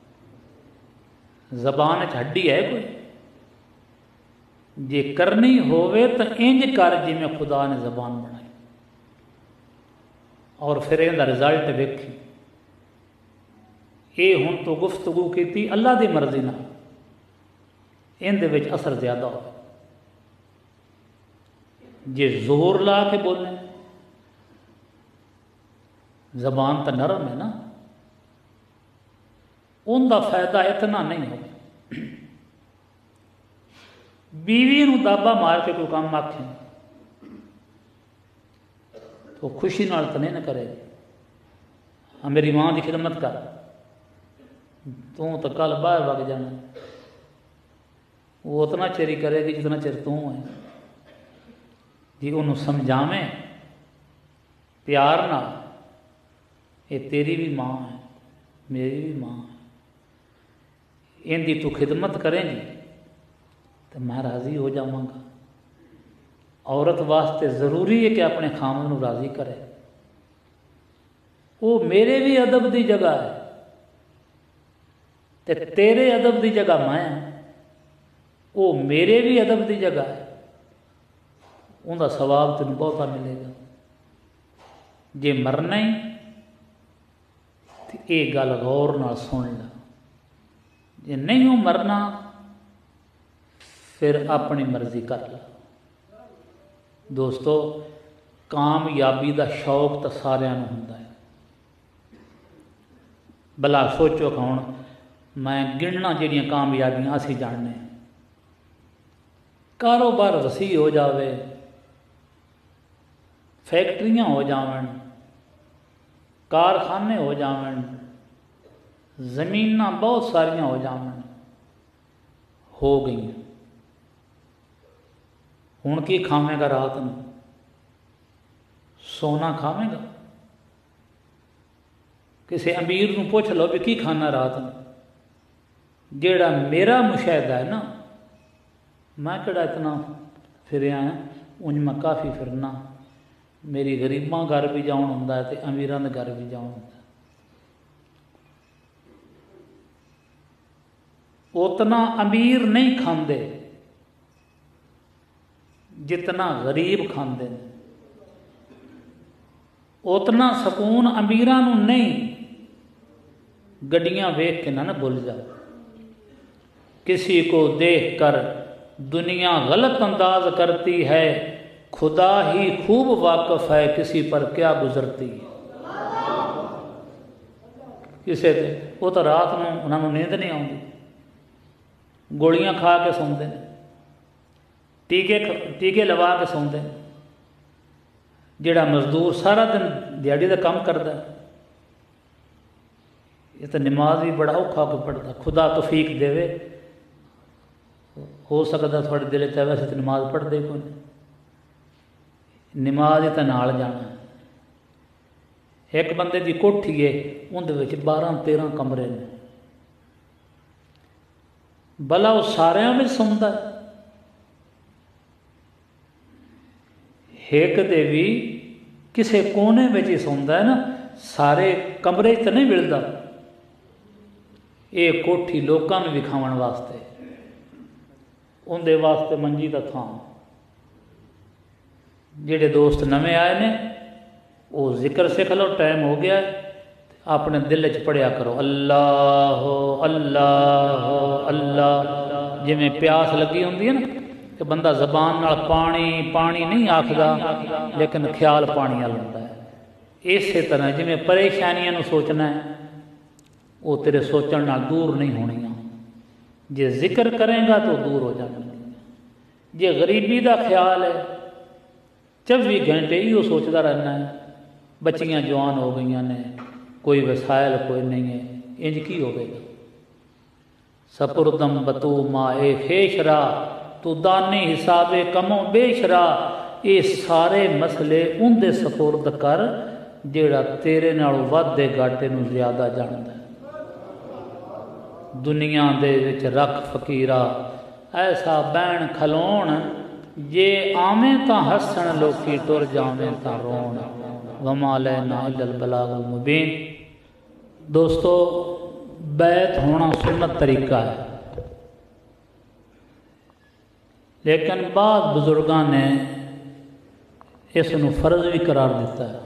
जबान च हड्डी है कोई? जे करनी होवे तो इंज कर जिमें खुदा ने जबान बनाई, और फिर इहदा रिजल्ट वेखी। ये हुण तो गुफ्तगू की अल्लाह की मर्जी नाल, इहदे विच असर ज़्यादा हो। जे जोर ला के बोलें, जबान तो नरम है ना, उनका फायदा इतना नहीं हो। बीवी नूं दाबा मार के कोई काम आखे तो खुशी नाल तो नहीं न करेगी। हाँ मेरी मां की खिदमत कर, तू तो कल बाहर वग जाना। वो उतना चेर ही करेगी जितना चेर तू है। जी उन्होंने समझावें प्यार ना, ये तेरी भी मां है मेरी भी मां है, इनकी तू खिदमत करेंगी तो मैं राज़ी हो जावांगा। औरत वास्ते ज़रूरी है कि अपने खामद नूं राज़ी करे। वो मेरे भी अदब की जगह है ते तेरे अदब की जगह मैं, वो मेरे भी अदब की जगह है, उनका सवाब तेन बहुता मिलेगा। जे मरना ही तो ये गल गौर नाल सुन ला, जे नहीं हो मरना फिर अपनी मर्जी कर ला। दोस्तों कामयाबी का शौक तो सारिਆਂ ਨੂੰ ਹੁੰਦਾ है। भला सोचो कि हुण मैं गिणना जिहड़ियां कामयाबियां असीं जाणने, कारोबार वसी हो जावे, फैक्ट्रियां हो जावन, कारखाने हो जावन, जमीनां बहुत सारियां हो जावन, हो गई। हुण की खावेगा रात में? सोना खावेगा? किसी अमीर नूं पुछ लो भी की खाना रात में? जेड़ा मेरा मुशाहिदा है ना, मैं किहड़ा इतना फिरिया है, उंज मैं काफ़ी फिरना। मेरी गरीबां घर भी जाउण हुंदा है ते अमीरां दे घर भी जाउण हुंदा है। उतना अमीर नहीं खांदे जितना गरीब खांदे ने। उतना सकून अमीरां नूं नहीं। गड्डियां वेख के ना ना भुल जाओ। किसी को देख कर दुनिया गलत अंदाज करती है, खुदा ही खूब वाकिफ है किसी पर क्या गुजरती है। किसी ते वो तो रात में उन्होंने नींद नहीं आती, गोलियां खा के सौंदे ने, टीके टीके लवा के सौंदे ने। जिहड़ा मजदूर सारा दिन दिहाड़ी का काम करता है, ये तो नमाज भी बड़ा औखा होकर पढ़ता। खुदा तौफीक देवे, हो सकता थोड़े दिल च वैसे तो नमाज पढ़ते कोई नहीं, नमाज तो नाल जाना। एक बंदे की कोठी है, उनके बारह तेरह कमरे ने, भला वो सारियां में सौंदा है? एक दे भी किसी कोने में ही सौंदा है ना, सारे कमरे तो नहीं मिलता। ये कोठी लोगों को विखावन वास्ते, उनके वास्ते मंजी का थां। जेडे दोस्त नवे आए ने वो जिक्र सिख लो, टाइम हो गया, अपने दिल च पढ़िया करो अल्लाह अल्लाह अल्लाह। जिमें प्यास लगी होंगी है ना कि बंदा जबान नाल पानी पानी नहीं आखदा, लेकिन ख्याल पानी वाल होंदा है। इस तरह जिमें परेशानियां सोचना है वो तेरे सोचण नाल दूर नहीं होनियां। जे जिक्र करेंगा तो दूर हो जाएंगे। जे गरीबी का ख्याल है चौबी घंटे ही वो सोचता रहना है, बच्चियां जवान हो गई ने, कोई वसायल कोई नहीं है, इंज की होगा। सपुरदम बतू माए खेशरा तू दानी हिसाबे कमो बेशरा। ये सारे मसले उनके सपुरद कर जेड़ा तेरे नालों वाधे घाटे नूं ज्यादा जानदा है। दुनिया दे विच रख फकीरा ऐसा बैण खलोण, जे आवे तां हसन लोकी टुर जावे तां रोण। वमा लैना इल्लल बलागुल मुबीन। दोस्तों बैत होना सुन्नत तरीका है, लेकिन बाद बुजुर्गों ने इसनूं फर्ज भी करार दिता है,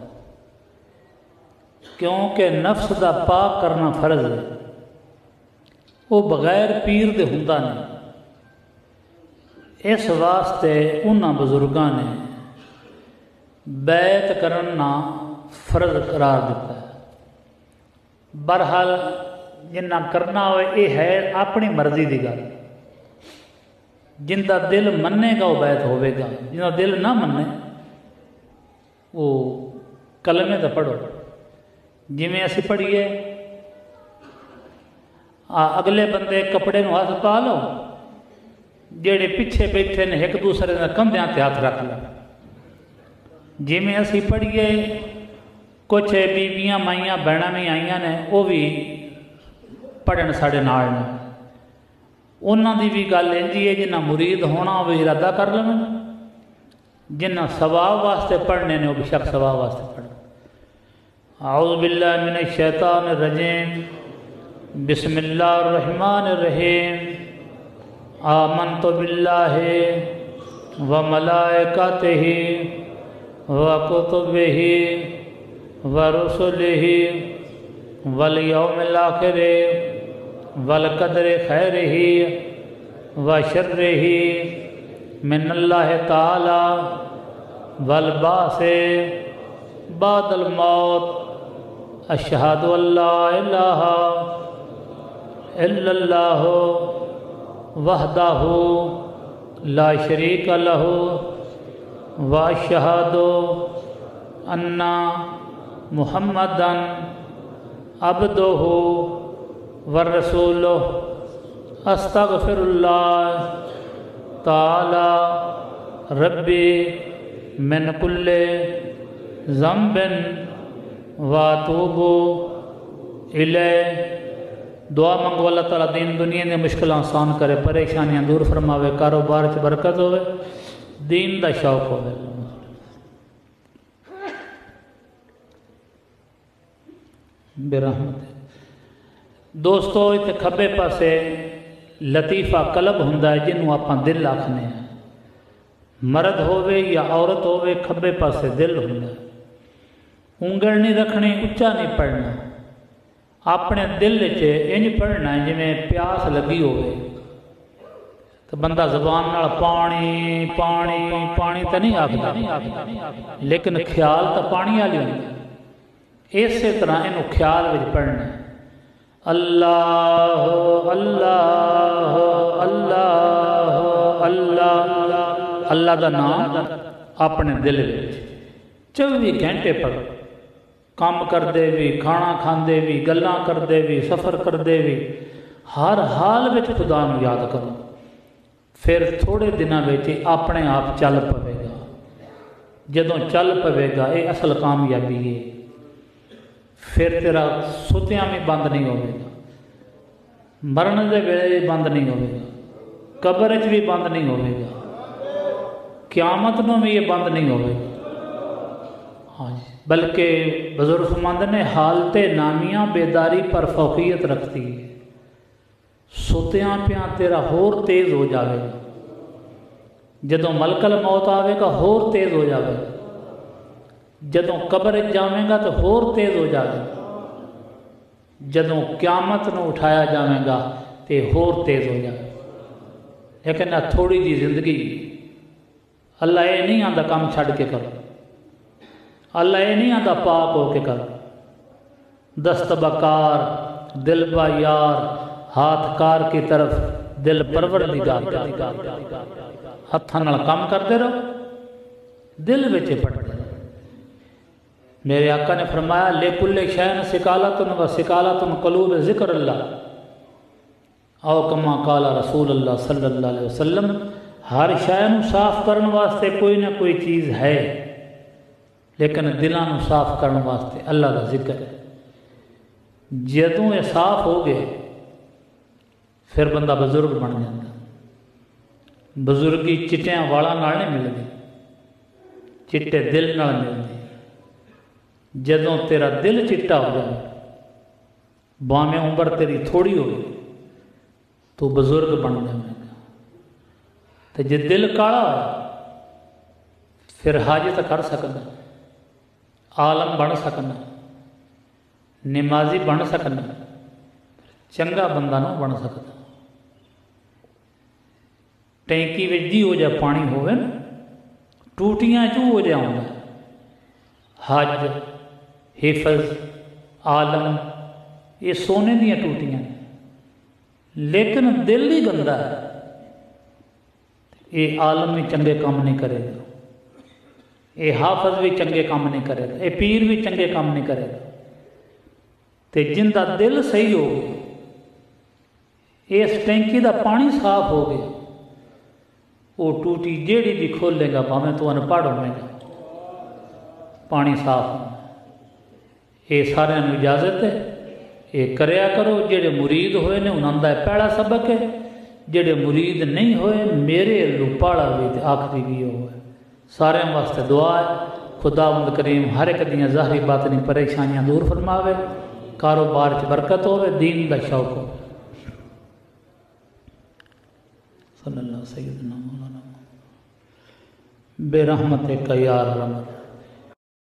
क्योंकि नफ्स का पाक करना फर्ज है। वो बगैर पीर दे हुंदा नहीं। इस वास्ते उन्हां बुजुर्गों ने बैत करना फर्ज करार दिता है। बहरहाल जिन्ना करना हो ये है अपनी मर्जी की गल। जिनका दिल मनेगा वो बैत होवेगा, जिनका दिल ना मने वो कलमे तो पढ़ो। जिमें असी पढ़िए आ अगले बंदे कपड़े में हाथ पा लो, जेड़े पिछे बैठे ने एक दूसरे के कंधों ते हाथ रख लो। जिमें असी पढ़िए कुछ बीबियां माइयां भैणा भी आईयां ने, वो भी पढ़न साढ़े नाल ने। उन्हां दी भी गल इंजी है, जिन्ना मुरीद होना वो इरादा कर लेना, जिन्ना सवाब वास्ते पढ़ने ने वो बेशक सवाब वास्ते पढ़। आऊज़ु बिल्लाहि मिनश शैतानिर रजीम। बिस्मिल्लाहिर रहमानिर रहीम। आमन्तु बिल्लाहि व मलाइकतिहि व कुतुबिहि व रुसुलिहि वल यौमिल आखिरि वल कदरि खैरिहि व शर्रिहि मिनल्लाहि ताला वल बासे बादल मौत। अशहदु अल्ला इलाहा इल्लल्लाहु वहदहु ला शरीका लहु व अशहदु अन्ना मुहम्मदन अब्दुहु व रसूलुहु। अस्तगफिरुल्लाह ताला रब्बी मिन कुल्ले ज़म्बिन व अतूबु इलैह। दुआ मंगो अल्लाह ताला दीन दुनिया ने मुश्किल आसान करे, परेशानियां दूर फरमावे, कारोबार च बरकत होवे, दीन दा शौक होवे। बेरहमत। दोस्तों इत्थे खब्बे पासे लतीफ़ा कलब हुंदा है, जिन्हों आपां दिल आखने हैं। मर्द होवे या औरत होवे, खब्बे पासे दिल हुंदा है। उंगल नहीं रखनी, उच्चा नहीं पढ़ना, अपने दिल च इंज पढ़ना है जिमें प्यास लगी होवे। तो बंदा जबान नाल पानी पानी पानी तो नहीं आखदा, लेकिन ख्याल तो पानी वाली होंदा। इस तरह इनू ख्याल विच पढ़ना है। अल्लाह अल्लाह अल्लाह अल्लाह। अल्लाह का नाम अपने दिल विच चौबी घंटे पढ़ो। काम करते भी, खाना खाते भी, गल्लां करते भी, सफ़र करते भी, हर हाल में खुदा नूं याद करो। फिर थोड़े दिनों में अपने आप चल पवेगा। जदों चल पवेगा ये असल कामयाबी है। फिर तेरा सुतिया भी बंद नहीं होगा, मरण के वेले भी बंद नहीं होगा, कबर च भी बंद नहीं होगा, क्यामत में भी ये बंद नहीं होगा। हाँ जी, बल्कि बुजुर्ग फरमाते ने हालते नामियाँ बेदारी पर फौकियत रखती है। सुतिया पिया तेरा होर तेज हो जाएगा। जदों मलकल मौत आवेगा होर तेज़ हो जाएगा, जदों कब्र जावेगा तो होर तेज़ हो जाएगा, जदों क्यामत में उठाया जाएगा तो होर तेज़ हो जाएगा। लेकिन थोड़ी जी जिंदगी, अल्लाह ये नहीं आंदा काम छड़ के करो, अल्लाह ये नहीं आंदा पाक हो के करो। दस्तबकार दिल बा यार, हाथ कार की तरफ दिल परवरदिगार, हत्थां नाल काम करते रहो, दिल विच पड़ते रहो। मेरे आका ने फरमाया लेकुल्ले शैन सिकालतुन व सिकालतुन कलूब ज़िक्र अल्लाह, आओ कमा काला रसूल अल्लाह सल्लल्लाहु अलैहि वसल्लम। हर शै नूं साफ करने वास्ते कोई ना कोई चीज़ है, लेकिन दिलों नूं साफ करने वास्ते अल्लाह का जिक्र है। जदों ये साफ हो गए फिर बंदा बजुर्ग बन जाता। बजुर्गी चिट्टियां वालों नाल नहीं मिलती, चिट्टे दिल नाल मिलती। जदों तेरा दिल चिट्टा हो जाए, भावें उम्र तेरी थोड़ी हो तो बजुर्ग बन जाएगा। तो जे दिल काला हो फिर हाजत कर सकना, आलम बन सकना, नमाजी बन सकना, चंगा बंदा ना बन सकता। टैंकी में जी हो जाए पानी होवे ना, टूटियां चू हो जाए। हज हिफज आलम ये सोने दियां टूटियां, लेकिन दिल ही गंदा है, ये आलम भी चंगे काम नहीं करेगा, ये हाफज भी चंगे काम नहीं करेगा, ये पीर भी चंगे काम नहीं करेगा। तो जिंदा दिल सही हो गया, इस टैंकी का पानी साफ हो गया, वो टूटी जेड़ी भी खोलेगा भावें तो अनपढ़ होगा, पानी साफ होना। ये सारे इजाजत है, ये करया करो। जेड़े मुरीद होए ने उन्होंने दा पहला सबक है, जेड़े मुरीद नहीं होए मेरे लुपाड़ा भी तो आखिरी भी हो। सारे वास्ते दुआ है, खुदावंद करीम हर एक दियां ज़ाहरी बातनी परेशानियां दूर फरमावे, कारोबार च बरकत होवे, दीन दा शौक हो। सल्लल्लाहु सय्यदना मौलाना बेरहमतिक या रहमत।